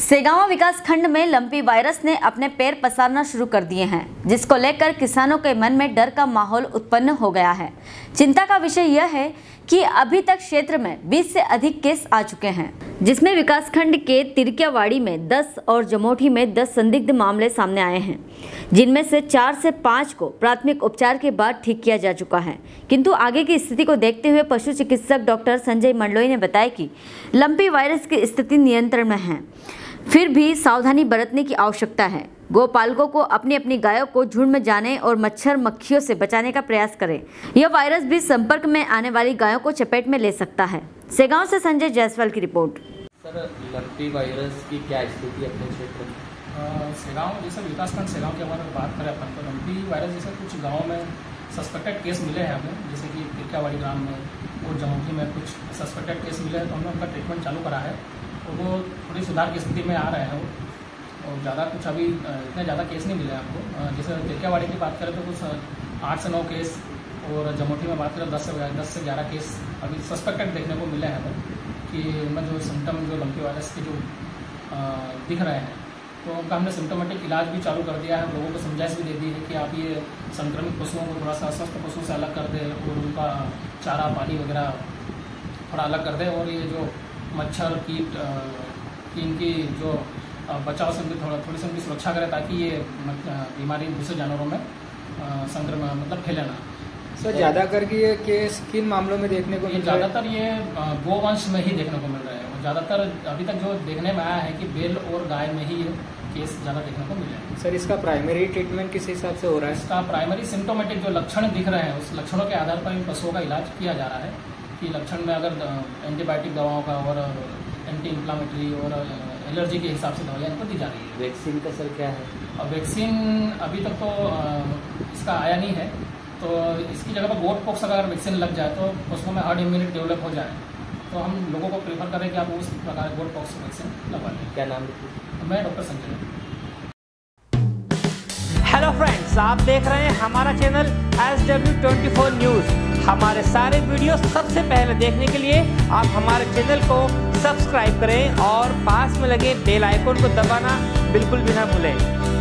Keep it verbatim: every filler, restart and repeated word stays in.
सेगांव विकास खंड में lumpy virus ने अपने पैर पसारना शुरू कर दिए हैं, जिसको लेकर किसानों के मन में डर का माहौल उत्पन्न हो गया है। चिंता का विषय यह है कि अभी तक क्षेत्र में बीस से अधिक केस आ चुके हैं, जिसमें विकासखंड के तिरकियावाड़ी में दस और जमोठी में दस संदिग्ध मामले सामने आए हैं, जिनमें से चार से पाँच को प्राथमिक उपचार के बाद ठीक किया जा चुका है। किंतु आगे की स्थिति को देखते हुए पशु चिकित्सक डॉक्टर संजय मंडलोई ने बताया कि लंपी वायरस की स्थिति नियंत्रण में है, फिर भी सावधानी बरतने की आवश्यकता है। गोपालकों को अपनी अपनी गायों को झुंड में जाने और मच्छर मक्खियों से बचाने का प्रयास करें। यह वायरस भी संपर्क में आने वाली गायों को चपेट में ले सकता है। सेगांव से संजय जायसवाल की रिपोर्ट। सर, लंपी वायरस की क्या स्थिति अपने क्षेत्र में? सेगांव जैसे विकासखंड सेगांव की अगर बात करें अपन तो लंपी वायरस जैसे कुछ गाँव में सस्पेक्टेड केस मिले हैं हमें, जैसे कि तिरकियावाड़ी ग्राम में और जमोठी में कुछ सस्पेक्टेड केस मिले हैं, तो हमने उनका ट्रीटमेंट चालू करा है और वो थोड़ी सुधार की स्थिति में आ रहे हैं वो, और ज़्यादा कुछ अभी इतने ज़्यादा केस नहीं मिले आपको। जैसे तिरकियावाड़ी की बात करें तो कुछ आठ से नौ केस और जमोठी में बात करें दस से दस से ग्यारह केस अभी सस्पेक्टेड देखने को मिले हैं हमें कि उनमें जो सिम्टम जो लंपी वायरस के जो दिख रहे हैं, तो उनका हमने सिम्टोमेटिक इलाज भी चालू कर दिया है। लोगों को समझाइश भी दे दी है कि आप ये संक्रमित पशुओं को थोड़ा सा अस्वस्थ पशुओं से अलग कर दें और उनका चारा पानी वगैरह थोड़ा अलग कर दें, और ये जो मच्छर कीट की इनकी जो बचाव से थोड़ा थोड़ी सी उनकी सुरक्षा करें, ताकि ये बीमारी दूसरे जानवरों में संक्रमण मतलब फैले ना। सर, ज़्यादा करके ये केस किन मामलों में देखने को मिल रहा है? ज़्यादातर ये गोवंश में ही देखने को मिल रहा है। ज़्यादातर अभी तक जो देखने में आया है कि बैल और गाय में ही ये केस ज़्यादा देखने को मिले हैं। सर, इसका प्राइमरी ट्रीटमेंट किस हिसाब से हो रहा है? इसका प्राइमरी सिम्टोमेटिक जो लक्षण दिख रहे हैं, उस लक्षणों के आधार पर इन पशुओं का इलाज किया जा रहा है कि लक्षण में अगर एंटीबायोटिक दवाओं का और एंटी इन्फ्लामेटरी और एलर्जी के हिसाब से दवाइयाँ इनको दी जा रही है। वैक्सीन का सर क्या है? और वैक्सीन अभी तक तो इसका आया नहीं है, तो इसकी जगह पर गोट पॉक्स अगर वैक्सीन लग जाए तो पशुओं में हर्ड इम्यूनिटी डेवलप हो जाए, तो हम लोगों को प्रेफर करें कि आप उस प्रकार गोट पॉक्स वैक्सीन लगवा लें। क्या नाम? मैं डॉक्टर संजय। हेलो फ्रेंड्स, आप देख रहे हैं हमारा channel S W twenty four news. हमारे सारे वीडियो सबसे पहले देखने के लिए आप हमारे चैनल को सब्सक्राइब करें और पास में लगे बेल आइकन को दबाना बिल्कुल भी ना भूलें।